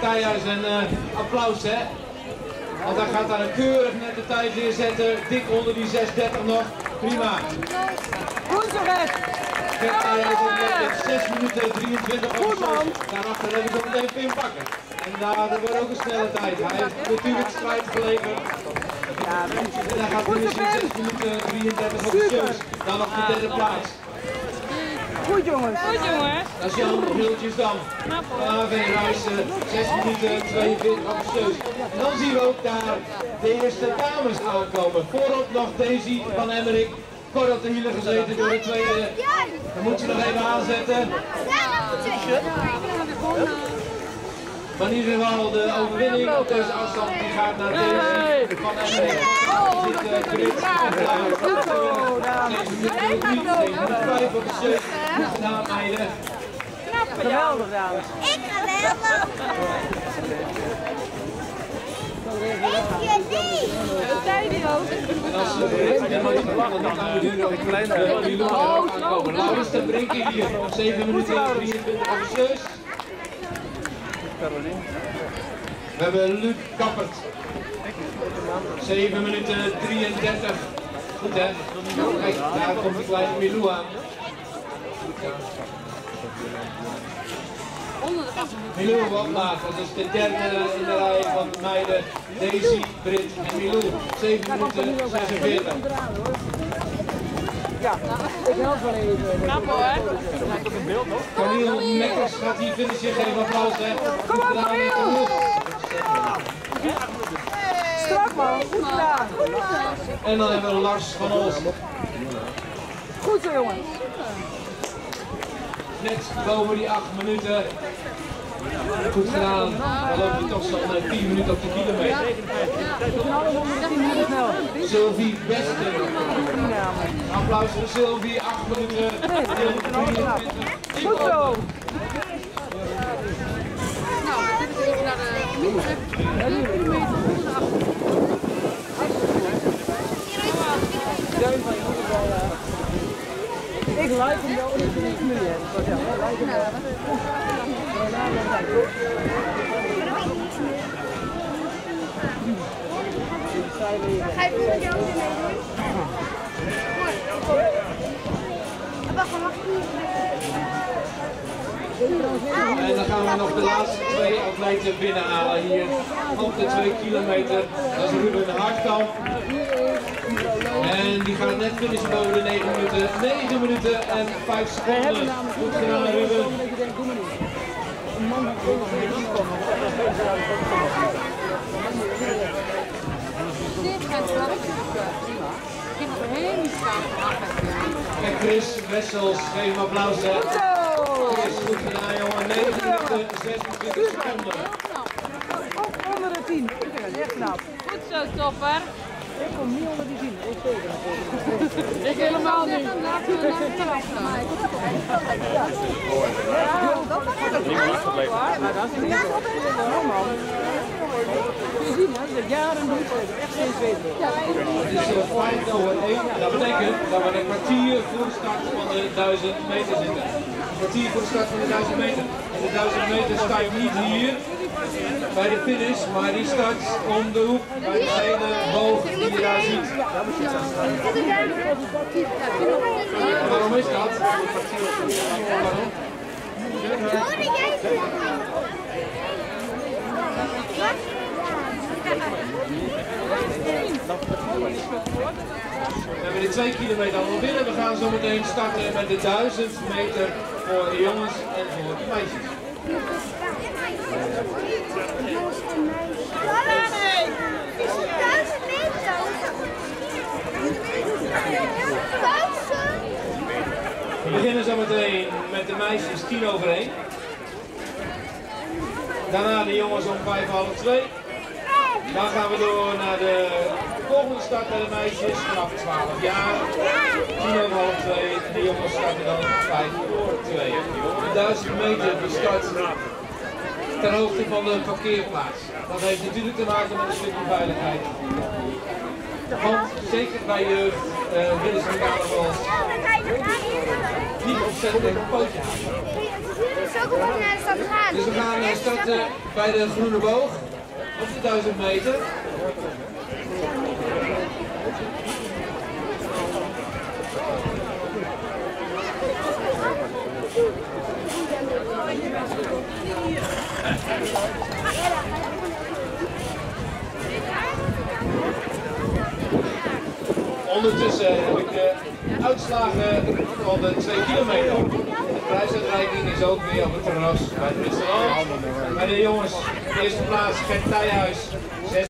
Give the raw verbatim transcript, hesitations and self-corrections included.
Matthijs een uh, applaus, hè. Want hij gaat daar een keurig nette tijd neerzetten. Dik onder die zes dertig nog. Prima. Goed zo, Red. Matthijs heeft zes minuten drieëntwintig overschoten. Daarachter hebben we meteen Pim Bakker. En daar wordt ook een snelle tijd. Hij heeft natuurlijk strijd geleverd. En hij gaat finishen in zes minuten drieëndertig op de shows. Dan op de derde plaats. Goed jongens. Goed jongens. Dat is Jan Hiltjes dan. A V Ruijs, zes minuten tweeënveertig op de shows. En dan zien we ook daar de eerste dames aankomen. Voorop nog Daisy van Emmerik. Kort op de hielen gezeten door de tweede. Dan moet je nog even aanzetten. Maar in ieder geval de overwinning op deze afstand die gaat naar Daisy van Emmerik. Zit Chris vijf op de shows. Gedaan meiden. Geweldig dames. Ik ga wel. Dat zei die ook. En als we de mooie plannen, dan gaan we nu nog een kleine Milou aankomen. Laurens ten Brinke hier, zeven minuten drieëntwintig officieus. We hebben Luc Kappert, zeven minuten drieëndertig. Goed hè? Kijk, daar komt de kleine Milou aan. Milou wat later, dat is de derde in de rij van meiden. Daisy, Britt en Milou. zeven minuten zesenveertig. Ja, ik help wel even. Knap hoor. Camille Mekkers gaat hier finishen, geef applaus hè. Kom op Camille! Strak man, goed gedaan. En dan hebben we Lars van Os. Goed zo jongens. Net boven die acht minuten. Goed gedaan. Dan lopen we toch zo'n tien minuten op de kilometer. Sylvie Westen. Applaus voor Sylvie, acht minuten. Goed zo. Nou, dit is even naar de kilometer. Ik like hem wel in de familie. Ja, like hem wel. Ga je met jou meedoen? Wacht, wacht. En dan gaan we nog de laatste twee atleten binnenhalen hier op de twee kilometer. Dat is Ruben Hartkamp. En die gaat net finishen boven de negen minuten. negen minuten en vijf seconden. Goed gedaan Ruben. En Chris Wessels, geef hem applaus hè. Chris, goed gedaan jongen. negen minuten, zesentwintig seconden. Onder de tien. Ik vind het echt knap. Goed zo, topper. Ik kom niet onder die tien. Ik zeker. Ik helemaal niet. Laten we naar de kant gaan. Maar dat is niet normaal. Je ziet hè, dat jaren doet echt steeds beter. Het is vijf over één. Dat betekent dat we een kwartier voor de start van de duizend meter zitten. Een kwartier voor de start van de duizend meter. En de duizend meter start niet hier bij de finish, maar die start om de hoek bij de hele boog die je daar ziet. En waarom is dat? Waarom? We hebben de twee kilometer allemaal binnen. We gaan zo meteen starten met de duizend meter voor de jongens en voor de meisjes. We beginnen zo meteen met de meisjes tien over één. Daarna de jongens om vijf half twee. Dan gaan we door naar de volgende start bij de meisjes vanaf twaalf jaar. tien over half twee. En de jongens starten dan vijf voor twee. De duizend meter start ter hoogte van de parkeerplaats. Dat heeft natuurlijk te maken met een stukje veiligheid. Want zeker bij jeugd uh, willen ze elkaar nog wel niet opzetten en een pootje houden. zo kom ik naar de stad gaan. Dus we gaan eh, starten bij de Groene Boog op de duizend meter. Ondertussen heb ik de uitslagen van de twee kilometer. De prijsuitreiking is ook weer op het terras bij het restaurant. Bij de jongens, eerste plaats Gert Thijhuis.